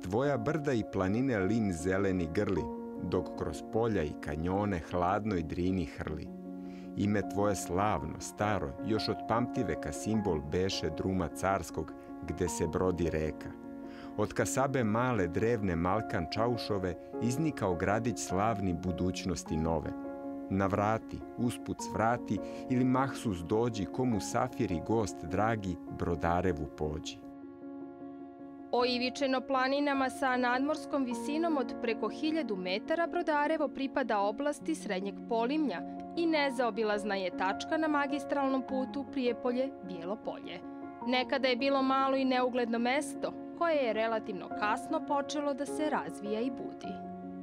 tvoja brda i planine lim zeleni grli, dok kroz polja i kanjone hladnoj Drini hrli. Ime tvoje slavno, staro, još od pamtiveka simbol beše druma carskog, gde se brodi reka. Od kasabe male drevne Malkan Čaušove iznikao gradić slavni budućnosti nove. Navrati, usput svrati ili Mahsus dođi, komu safir i gost dragi Brodarevu pođi. Oivičeno planinama sa nadmorskom visinom od preko 1000 metara Brodarevo pripada oblasti Srednjeg Polimlja i nezaobilazna je tačka na magistralnom putu Prijepolje-Bijelo Polje. Nekada je bilo malo i neugledno mesto koje je relativno kasno počelo da se razvija i budi.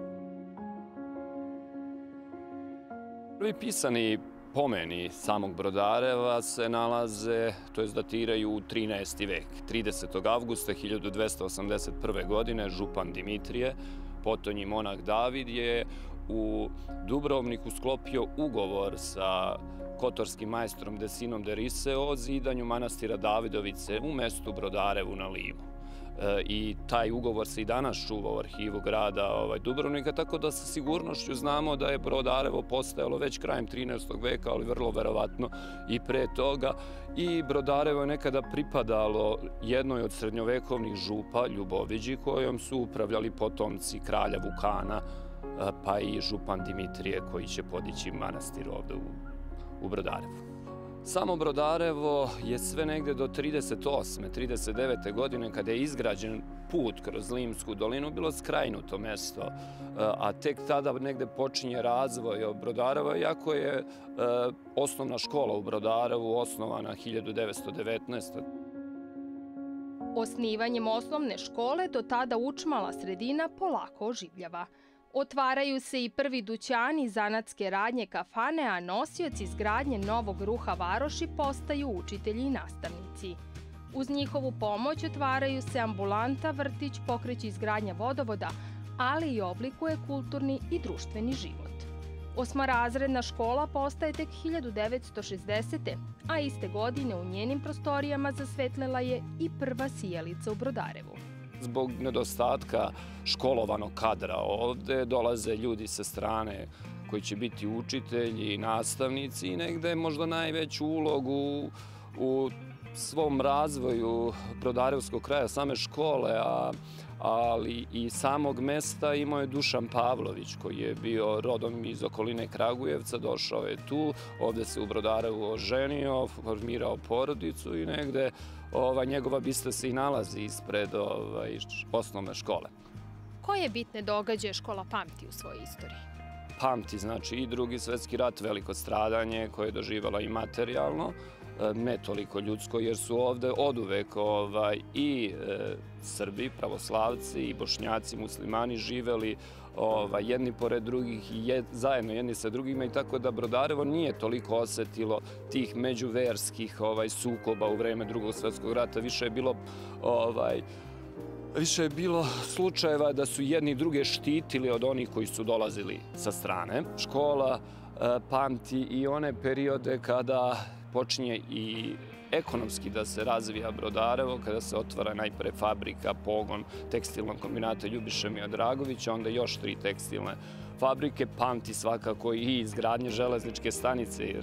Prvi pisani pomeni samog Brodareva se nalaze, to jest datiraju u 13. vek. 30. avgusta 1281. godine župan Dimitrije, potonji monah David, je u Dubrovniku sklopio ugovor sa kotorskim majstrom Desinom de Rise o zidanju manastira Davidovice u mestu Brodarevu na Limu. I taj ugovor se i danas čuva u arhivu grada Dubrovnika, tako da sa sigurnošću znamo da je Brodarevo postojalo već krajem 13. veka, ali vrlo verovatno i pre toga. I Brodarevo je nekada pripadalo jednoj od srednjovekovnih župa, Ljuboviđi, kojom su upravljali potomci kralja Vukana, pa i župan Dimitrije koji će podići manastir ovde u Brodarevu. Samo Brodarevo je sve negde do 38. 39. godine, kada je izgrađen put kroz Limsku dolinu, bilo skrajnuto mesto, a tek tada negde počinje razvoj Brodareva, iako je osnovna škola u Brodarevu osnovana 1919. Osnivanjem osnovne škole do tada učmala sredina polako oživljava. Otvaraju se i prvi dućani, zanatske radnje, kafane, a nosioci izgradnje novog ruha varoši postaju učitelji i nastavnici. Uz njihovu pomoć otvaraju se ambulanta, vrtić, pokreće izgradnja vodovoda, ali i oblikuje kulturni i društveni život. Osmorazredna škola postaje tek 1960. a iste godine u njenim prostorijama zasvetlela je i prva sijalica u Brodarevu. Zbog nedostatka školovanog kadra ovde dolaze ljudi sa strane koji će biti učitelji i nastavnici i negde možda najveću ulogu u svom razvoju brodarevskog kraja, same škole, ali i samog mesta imao je Dušan Pavlović, koji je bio rodom iz okoline Kragujevca, došao je tu, ovde se u Brodarevu oženio, formirao porodicu i negde njegova bista se i nalazi ispred osnovne škole. Koje bitne događaje škola pamti u svojoj istoriji? Pamti, znači, i Drugi svetski rat, veliko stradanje koje je doživjela i materijalno, ne toliko ljudsko, jer su ovde oduvek i Srbi, pravoslavci, i Bošnjaci, muslimani živeli jedni pored drugih i zajedno jedni sa drugima, i tako da Brodarevo nije toliko osetilo tih međuverskih sukoba u vreme Drugog svetskog rata. Više je bilo slučajeva da su jedni druge štitili od onih koji su dolazili sa strane. Škola pamti i one periode kada počinje i ekonomski da se razvija Brodarevo, kada se otvara najpre fabrika, pogon tekstilnog kombinata Ljubiše Miodragovića, onda još 3 tekstilne fabrike. Pamti svakako i izgradnje železničke stanice, jer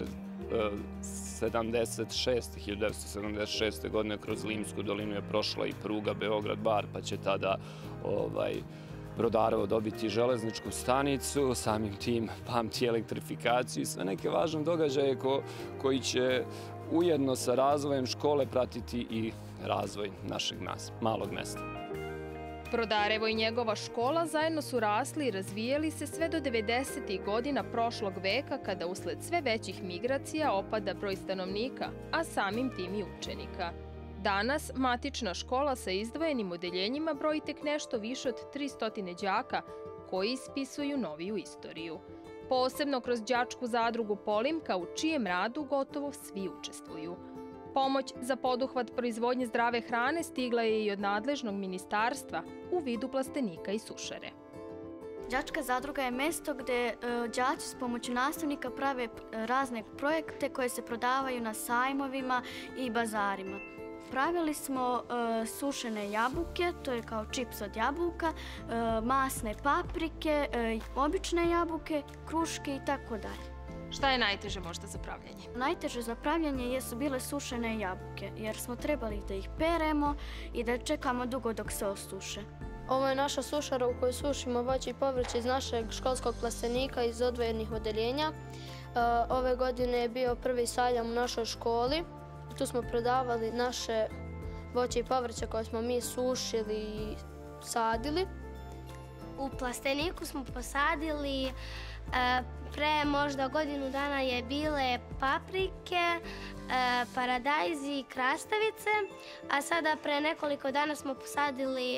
1976. godine kroz Limsku dolinu je prošla i pruga Beograd-Bar, pa će tada Brodarevo dobiti železničku stanicu, samim tim pamti elektrifikaciju i sve neke važne događaje koji će ujedno sa razvojem škole pratiti i razvoj našeg malog mesta. Brodarevo i njegova škola zajedno su rasli i razvijali se sve do 90. godina prošlog veka, kada usled sve većih migracija opada broj stanovnika, a samim tim i učenika. Danas matična škola sa izdvojenim odeljenjima broji tek nešto više od 300 đaka koji ispisuju noviju istoriju. Posebno kroz đačku zadrugu Polimka, u čijem radu gotovo svi učestvuju. Pomoć za poduhvat proizvodnje zdrave hrane stigla je i od nadležnog ministarstva u vidu plastenika i sušare. Đačka zadruga je mesto gde đaci s pomoću nastavnika prave razne projekte koje se prodavaju na sajmovima i bazarima. Pravili smo sušene jabuke, to je kao čips od jabuka, masne paprike, obične jabuke, kruške i tako dalje. Šta je najteže možda za pravljanje? Najteže za pravljanje su bile sušene jabuke, jer smo trebali da ih peremo i da čekamo dugo dok se osuše. Ovo je naša sušara u kojoj sušimo voće i povrće iz našeg školskog plastenika iz odvojenih odeljenja. Ove godine je bio prvi sajam u našoj školi. Tu smo prodavali naše voće i povrće koje smo mi sušili i sadili. U plasteniku smo posadili pre možda godinu dana je bile paprike, paradajzi i krastavice, a sada pre nekoliko dana smo posadili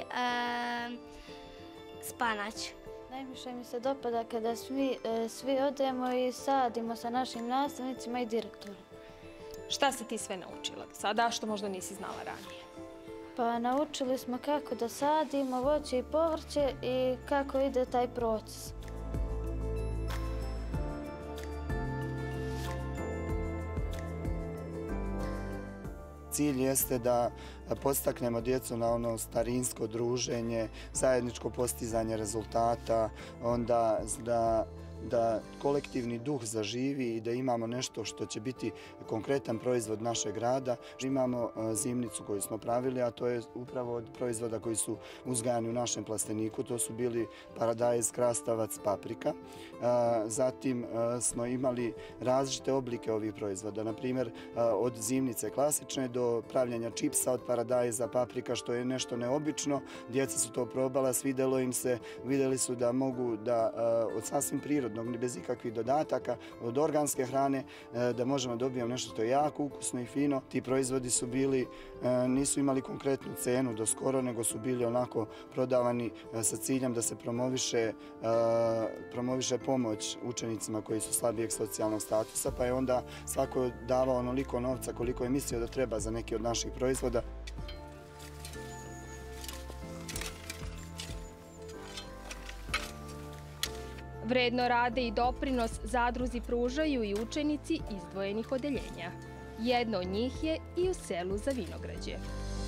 spanać. Najviše mi se dopada kada svi odemo i sadimo sa našim nastavnicima i direktorom. Šta si ti sve naučila do sada, a što možda nisi znala ranije? Pa naučili smo kako da sadimo voće i povrće i kako ide taj proces. Cilj jeste da podstaknemo djecu na ono starinsko druženje, zajedničko postizanje rezultata, onda da kolektivni duh zaživi i da imamo nešto što će biti konkretan proizvod našeg rada. Imamo zimnicu koju smo pravili, a to je upravo od proizvoda koji su uzgajani u našem plasteniku. To su bili paradajz, krastavac, paprika. Zatim smo imali različite oblike ovih proizvoda. Na primjer, od zimnice klasične do pravljanja čipsa od paradajza, paprika, što je nešto neobično. Djeca su to probala, svidelo im se, vidjeli su da mogu da od sasvim prirodnog, bez ikakvih dodataka, od organske hrane, da možemo dobijemo nešto što je jako ukusno i fino. Ti proizvodi su bili, nisu imali konkretnu cenu do skoro, nego su bili onako prodavani sa ciljem da se promoviše pomoć učenicima koji su slabijeg socijalnog statusa, pa je onda svako davao onoliko novca koliko je mislio da treba za neki od naših proizvoda. Vredno rade i doprinos zadruzi pružaju i učenici izdvojenih odeljenja. Jedno od njih je i u selu Zavinograđe.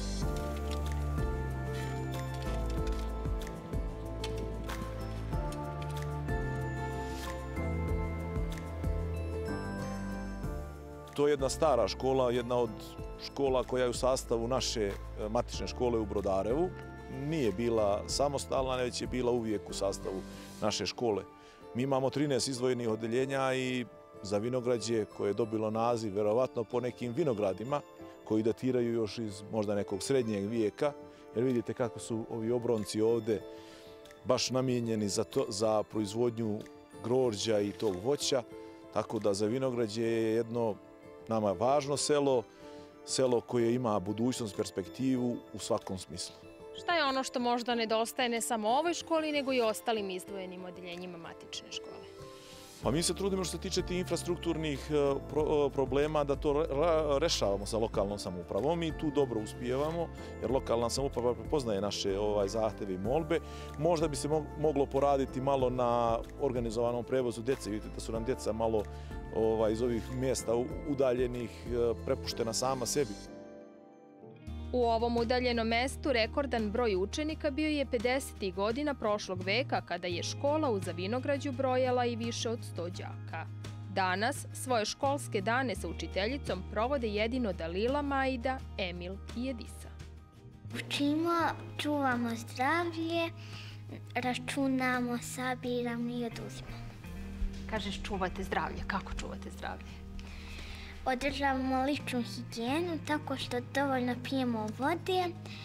To je jedna stara škola, jedna od škola koja je u sastavu naše matične škole u Brodarevu. Nije bila samostalna, već je bila uvijek u sastavu naše škole. Mi imamo 13 izdvojenih odeljenja i Zavinograđe, koje je dobilo naziv verovatno po nekim vinogradima koji datiraju još iz možda nekog srednjeg vijeka, jer vidite kako su ovi obronci ovde baš namijenjeni za proizvodnju grožđa i tog voća, tako da Zavinograđe je jedno nama važno selo koje ima budućnost, perspektivu u svakom smislu. Šta je ono što možda nedostaje ne samo ovoj školi, nego i ostalim izdvojenim odeljenjima matične škole? Pa mi se trudimo što se tiče tih infrastrukturnih problema da to rešavamo sa lokalnom samoupravom i tu dobro uspijevamo, jer lokalna samouprava prepoznaje naše zahteve i molbe. Možda bi se moglo poraditi malo na organizovanom prevozu djece. Vidite da su nam djeca malo iz ovih mjesta udaljenih prepuštena sama sebi. U ovom udaljenom mestu rekordan broj učenika bio je 50. godina prošlog veka, kada je škola u Zavinograđu brojala i više od 100 đaka. Danas svoje školske dane sa učiteljicom provode jedino Dalila, Majda, Emil i Edisa. Učimo, čuvamo zdravlje, računamo, sabiramo i oduzimamo. Kažeš čuvate zdravlje. Kako čuvate zdravlje? Održavamo ličnu higijenu tako što dovoljno pijemo vode,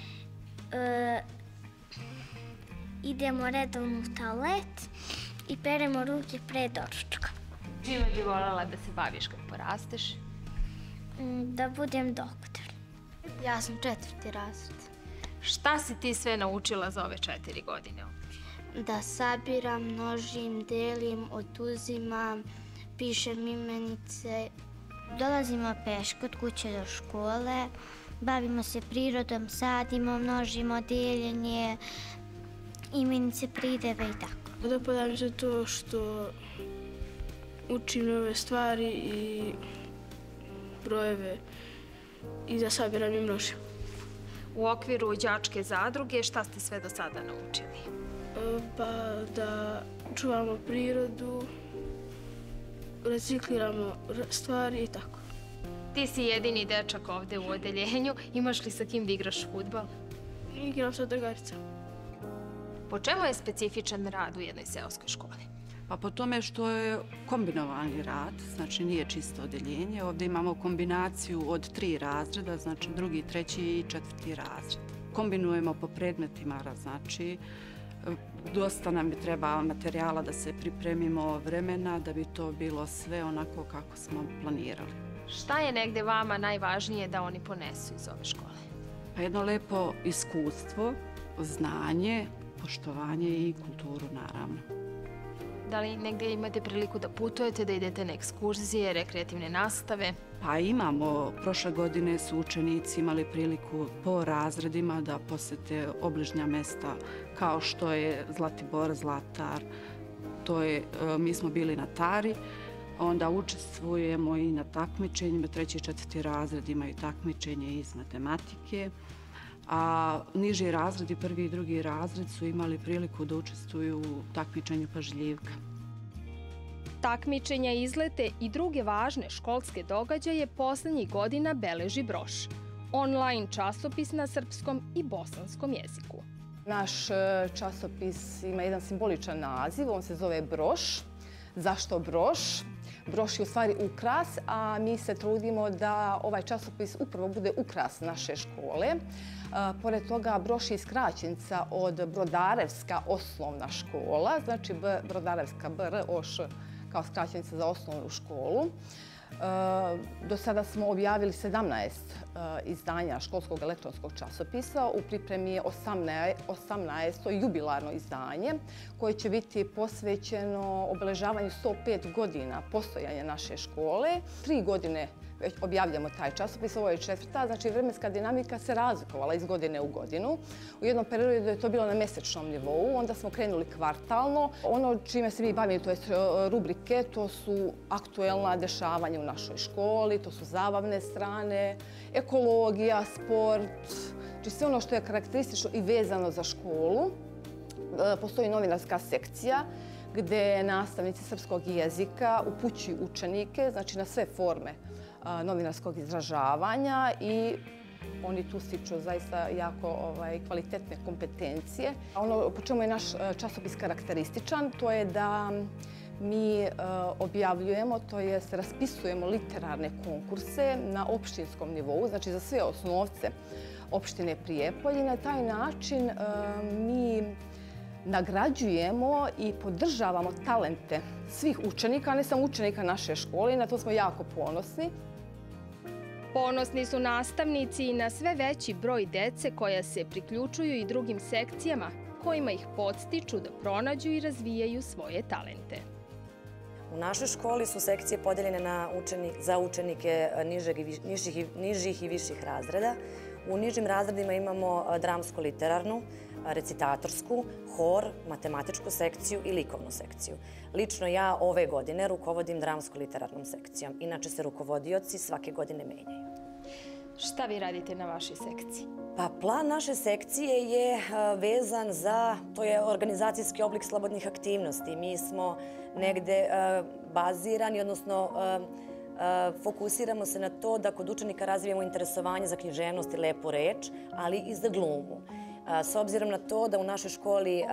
idemo redovno u toalet i peremo ruke pre doručka. Čime bi voljela da se baviš kad porasteš? Da budem doktor. Ja sam 4. razred. Šta si ti sve naučila za ove 4 godine? Da sabiram, množim, delim, oduzimam, pišem imenice. Dolazimo peške od kuće do škole, bavimo se prirodom, sadimo, množimo, deljenje, imenice, prideve i tako. Dopada mi se to što učim nove stvari i brojeve i da sabiram i množim. U okviru đačke zadruge šta ste sve do sada naučili? Pa da čuvamo prirodu, recikliramo stvari i tako. Ti si jedini dečak ovde u odeljenju. Imaš li sa kim da igraš fudbal? Igram sa drugaricama. Po čemu je specifičan rad u jednoj seoskoj školi? Pa po tome što je kombinovani rad, znači nije čisto odeljenje. Ovdje imamo kombinaciju od 3 razreda, znači 2., 3. i 4. razred. Kombinujemo po predmetima, znači dosta nam je treba materijala da se pripremimo vremena, da bi to bilo sve onako kako smo planirali. Šta je negde vama najvažnije da oni ponesu iz ove škole? Pa jedno lepo iskustvo, znanje, poštovanje i kulturu naravno. Da li negde imate priliku da putujete, da idete na ekskurzije, rekreativne nastave? Pa imamo, prošle godine su učenici imali priliku po razredima da posete obližnja mesta kao što je Zlatibor, Zlatar, mi smo bili na Tari, onda učestvujemo i na takmičenjima, 3. i 4. razred imaju takmičenje iz matematike, a niži razredi, 1. i 2. razred su imali priliku da učestvuju u takmičenju pažljivka. Takmičenja, izlete i druge važne školske događaje poslednjih godina beleži Broš, online časopis na srpskom i bosanskom jeziku. Naš časopis ima jedan simboličan naziv, on se zove Broš. Zašto Broš? Broš je u stvari ukras, a mi se trudimo da ovaj časopis upravo bude ukras naše škole. Pored toga, Broš je skraćenica od Brodarevska osnovna škola, znači Brodarevska BR-OŠ kao skraćenica za osnovnu školu. Do sada smo objavili 17 izdanja školskog elektronskog časopisa. U pripremi je 18. jubilarno izdanje koje će biti posvećeno obeležavanju 105 godina postojanja naše škole. 3 godine već objavljamo taj časopis, ovo je 4. Znači vremenska dinamika se razlikovala iz godine u godinu. U jednom periodu je to bilo na mesečnom nivou, onda smo krenuli kvartalno. Ono čime se mi bavimo, to je rubrike, to su aktuelna dešavanja u našoj školi, to su zabavne strane, ekologija, sport, znači sve ono što je karakteristično i vezano za školu. Postoji novinarska sekcija gde nastavnici srpskog jezika upućuju učenike, znači na sve forme novinarskog izražavanja i oni tu stiču zaista jako kvalitetne kompetencije. Ono po čemu je naš časopis karakterističan, to je da mi objavljujemo, to jest raspisujemo literarne konkurse na opštinskom nivou, znači za sve osnovce opštine Prijepolje i na taj način mi nagrađujemo i podržavamo talente svih učenika, a ne samo učenika naše škole i na to smo jako ponosni. Ponosni su nastavnici i na sve veći broj dece koja se priključuju i drugim sekcijama kojima ih podstiču da pronađu i razvijaju svoje talente. U našoj školi su sekcije podeljene za učenike nižih i viših razreda. U nižim razredima imamo dramsko-literarnu, recitatorsku, hor, matematičku sekciju i likovnu sekciju. Lično ja ove godine rukovodim dramsko-literarnom sekcijom. Inače se rukovodioci svake godine menjaju. Šta vi radite na vašoj sekciji? Pa plan naše sekcije je vezan za, to je organizacijski oblik slobodnih aktivnosti. Mi smo negde bazirani, odnosno fokusiramo se na to da kod učenika razvijemo interesovanje za književnost i lepu reč, ali i za glumu. S obzirom na to da u našoj školi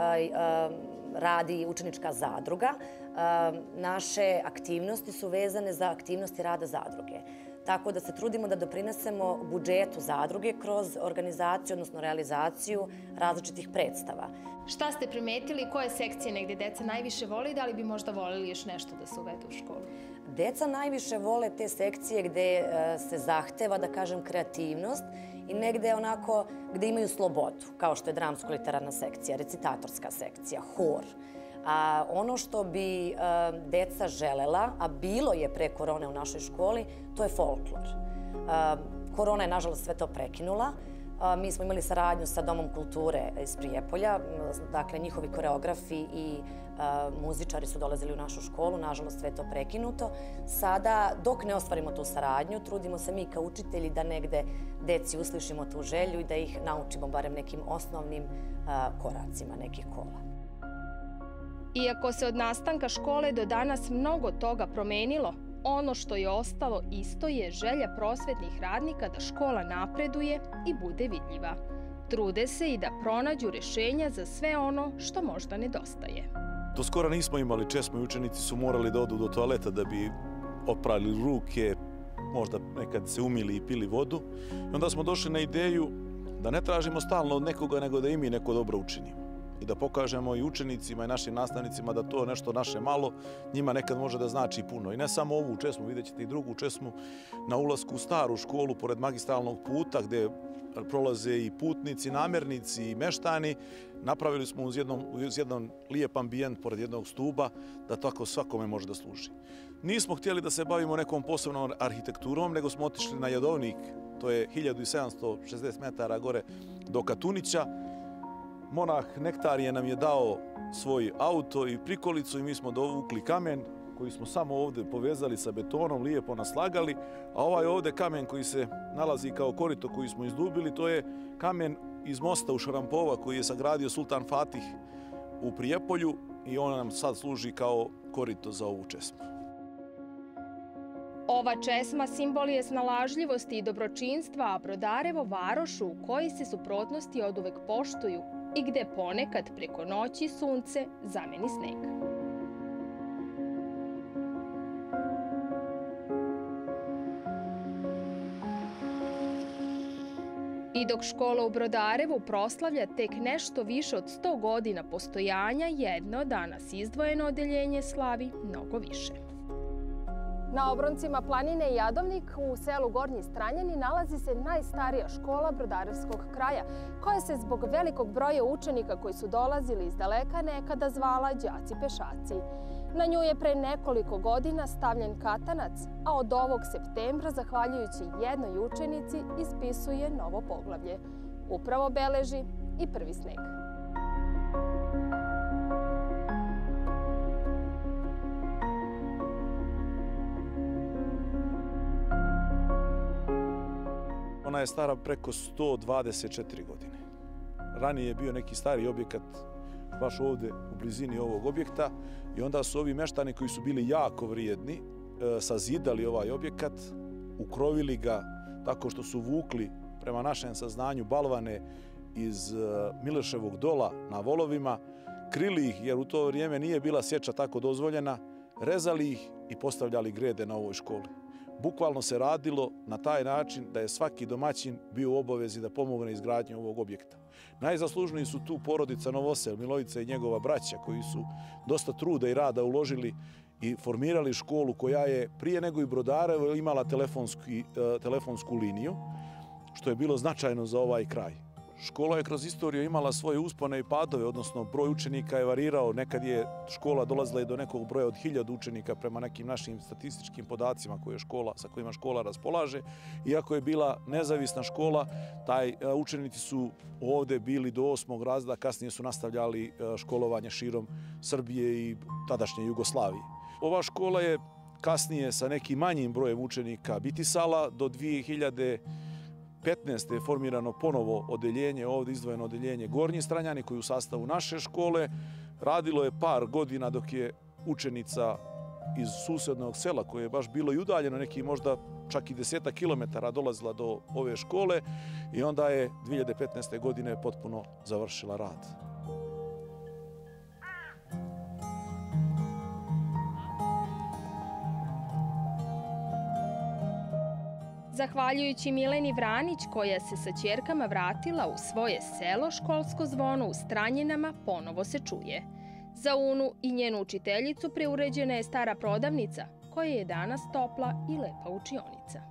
radi učenička zadruga, naše aktivnosti su vezane za aktivnosti rada zadruge. Tako da se trudimo da doprinesemo budžetu zadruge kroz organizaciju, odnosno realizaciju različitih predstava. Šta ste primetili, koje sekcije negde deca najviše vole i da li bi možda volili još nešto da se uvedu u školu? Deca najviše vole te sekcije gde se zahteva, da kažem, kreativnost i negde onako gde imaju slobodu, kao što je dramsko-literarna sekcija, recitatorska sekcija, hor. A ono što bi deca želela, a bilo je pre korone u našoj školi, to je folklor. Korona je, nažalost, sve to prekinula. Mi smo imali saradnju sa Domom kulture iz Prijepolja, dakle njihovi koreografi i muzičari su dolazili u našu školu, nažalost sve je to prekinuto. Sada, dok ne ostvarimo tu saradnju, trudimo se mi kao učitelji da negde deci uslišimo tu želju i da ih naučimo barem nekim osnovnim koracima nekih kola. Iako se od nastanka škole do danas mnogo toga promenilo, ono što je ostalo isto je želja prosvetnih radnika da škola napreduje i bude vidljiva. Trude se i da pronađu rešenja za sve ono što možda nedostaje. Do skora nismo imali česmu i učenici su morali da odu do toaleta da bi oprali ruke, možda nekad se umili i pili vodu. I onda smo došli na ideju da ne tražimo stalno od nekoga, nego da i mi neko dobro učinimo. I da pokažemo i učenicima i našim nastavnicima da to nešto naše malo njima nekad može da znači puno. I ne samo ovu česmu, vidjet ćete i drugu česmu na ulasku u staru školu pored magistralnog puta gde prolaze i putnici, namernici i meštani. Napravili smo uz jedan lijep ambijent pored jednog stuba da tako svakome može da služi. Nismo htjeli da se bavimo nekom posebnom arhitekturom, nego smo otišli na Jadovnik, to je 1760 metara gore do Katunića. Monah Nektarije nam je dao svoj auto i prikolicu i mi smo dovukli kamen koji smo samo ovde povezali sa betonom, lijepo naslagali, a ovaj ovde kamen koji se nalazi kao korito koji smo izdubili, to je kamen iz mosta u Šarampova koji je sagradio Sultan Fatih u Prijepolju i on nam sad služi kao korito za ovu česmu. Ova česma simbol je snalažljivosti i dobročinstva, a Brodarevo varošu u kojoj se suprotnosti oduvek poštuju i gde ponekad preko noći sunce zameni sneg. I dok škola u Brodarevu proslavlja tek nešto više od 100 godina postojanja, jedno danas izdvojeno odeljenje slavi mnogo više. Na obroncima planine Jadovnik u selu Gornji Stranjani nalazi se najstarija škola Brodarevskog kraja, koja se zbog velikog broja učenika koji su dolazili iz daleka nekada zvala đaci pešaci. Na nju je pre nekoliko godina stavljen katanac, a od ovog septembra, zahvaljujući jednoj učenici, ispisuje novo poglavlje. Upravo beleži i prvi sneg. Ona je stara preko 124 godine. Ranije je bio neki stari objekat baš ovde u blizini ovog objekta i onda su ovi meštani koji su bili jako vrijedni sazidali ovaj objekat, ukrovili ga tako što su vukli prema našem saznanju balvane iz Mileševog dola na volovima, krili ih jer u to vrijeme nije bila sječa tako dozvoljena, rezali ih i postavljali grede na ovoj školi. Bukvalno se radilo na taj način da je svaki domaćin bio u obavezi da pomogne izgradnju ovog objekta. Najzaslužniji su tu porodica Novosel, Milojica i njegova braća koji su dosta truda i rada uložili i formirali školu koja je prije nego i Brodarevo imala telefonsku liniju, što je bilo značajno za ovaj kraj. Škola je kroz istoriju imala svoje uspone i padove, odnosno broj učenika je varirao. Nekad je škola dolazila i do nekog broja od 1000 učenika prema nekim našim statističkim podacima sa kojima škola raspolaže. Iako je bila nezavisna škola, učenici su ovde bili do 8. razreda, kasnije su nastavljali školovanje širom Srbije i tadašnje Jugoslavije. Ova škola je kasnije sa nekim manjim brojem učenika bitisala do 2015. je formirano ponovo odeljenje, ovdje izdvojeno odeljenje Gornji Stranjani koji je u sastavu naše škole. Radilo je par godina dok je učenica iz susednog sela koje je baš bilo i udaljeno neki možda čak i 10 kilometara dolazila do ove škole i onda je 2015. godine potpuno završila rad. Zahvaljujući Mileni Vranić, koja se sa ćerkama vratila u svoje selo, školsko zvono u Stranjinama ponovo se čuje. Za Unu i njenu učiteljicu preuređena je stara prodavnica, koja je danas topla i lepa učionica.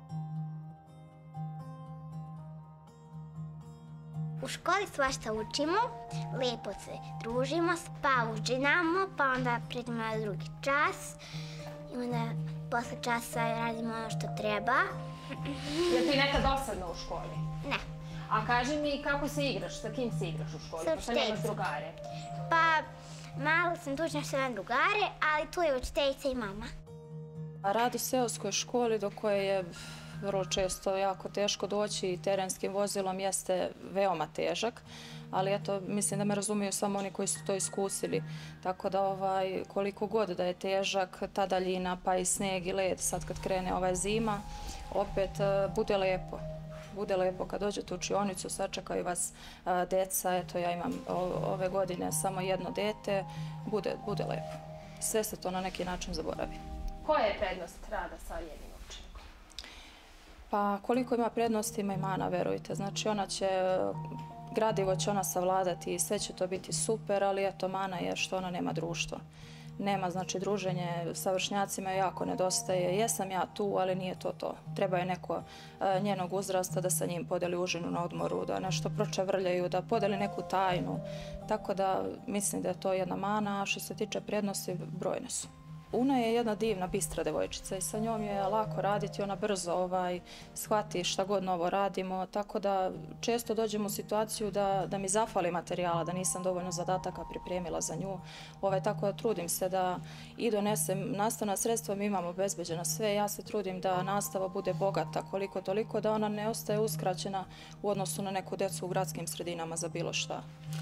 U školi svašta učimo, lepo se družimo, pauđinamo, pa onda pređemo na drugi čas i onda posle časa radimo ono što treba. Je ti nekad dosadno u školi? Ne. A kaži mi kako se igraš, sa kim se igraš u školi? Sa nemaš drugare. Pa malo sam dužna što imam drugare, ali tu je učiteljica i mama. Rad u seoskoj školi do koje je vrlo često jako teško doći i terenskim vozilom jeste veoma težak, ali eto, mislim da me razumiju samo oni koji su to iskusili. Tako da koliko god da je težak, ta daljina pa i sneg i led, sad kad krene zima, opet bude lepo. Bude lepo kad dođete u učionicu, sačekaju vas deca, eto ja imam ove godine samo jedno dete, bude lepo. Sve se to na neki način zaboravi. Koja je prednost rada sa jednim učenikom? Pa koliko ima prednosti, ima i mana, verujte. Znači gradivo će ona savladati i sve će to biti super, ali eto mana je što ona nema društva. Nema, znači druženje sa vršnjacima jako nedostaje. Jesam ja tu, ali nije to to. Treba je neko njenog uzrasta da sa njim podeli užinu na odmoru, da nešto pročavrljaju, da podeli neku tajnu. Tako da mislim da je to jedna mana, a što se tiče prednosti, brojne su. Una je jedna divna, bistra devojčica i sa njom je lako raditi, ona brzo shvati šta god novo radimo, tako da često dođem u situaciju da mi zafali materijala, da nisam dovoljno zadataka pripremila za nju. Tako da trudim se da i donesem nastavna sredstva, mi imamo obezbeđeno sve, ja se trudim da nastava bude bogata koliko toliko, da ona ne ostaje uskraćena u odnosu na neku decu u gradskim sredinama za bilo šta.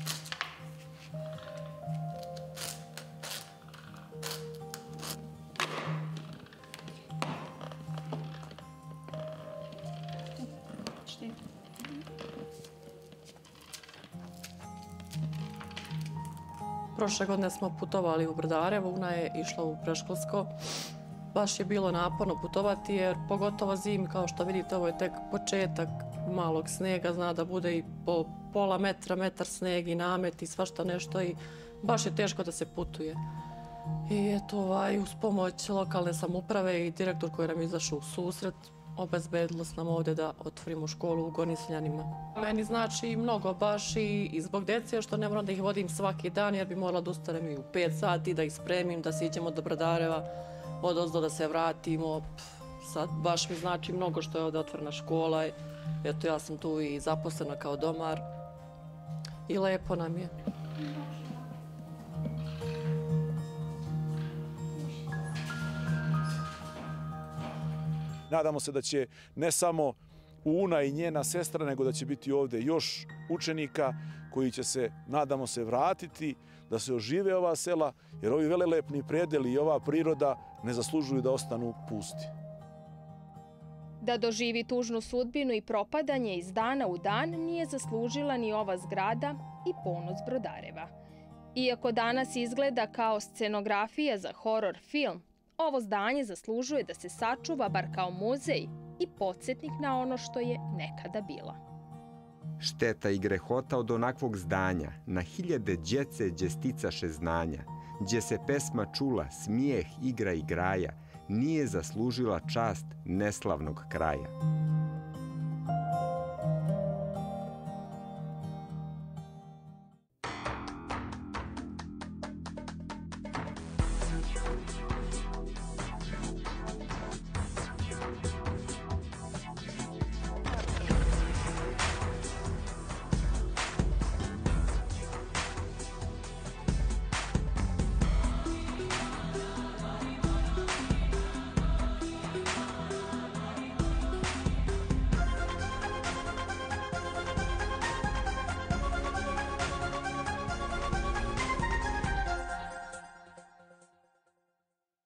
Prošle godine smo putovali u Brodarevo, Una je išla u predškolsko. Baš je bilo naporno putovati jer pogotovo zimi, kao što vidite, ovo je tek početak malog snega, zna da bude i po pola metra, metar sneg i namet i svašta nešto i baš je teško da se putuje. I eto, uz pomoć lokalne samouprave i direktor koji nam je izašao u susret, obezbedilo se nam ovdje da otvorimo školu u Gornjim Seljanima. Meni znači mnogo baš i zbog dece što ne moram da ih vodim svaki dan jer bi morala da ustanem i u 5 sati, da ih spremim, da siđemo do Brodareva, odozdo da se vratimo. Sad baš mi znači mnogo što je ovdje otvorena škola. Eto, ja sam tu i zaposlena kao domar i lepo nam je. Nadamo se da će ne samo Una i njena sestra, nego da će biti ovdje još učenika koji će se, nadamo se, vratiti, da se ožive ova sela, jer ovi velelepni predeli i ova priroda ne zaslužuju da ostanu pusti. Da doživi tužnu sudbinu i propadanje iz dana u dan nije zaslužila ni ova zgrada i ponos Brodareva. Iako danas izgleda kao scenografija za horor film, ovo zdanje zaslužuje da se sačuva bar kao muzej i podsjetnik na ono što je nekada bila. Šteta i grehota od onakvog zdanja, na hiljade djece gdje sticaše znanja, gdje se pesma čula, smijeh, igra i graja, nije zaslužila čast neslavnog kraja.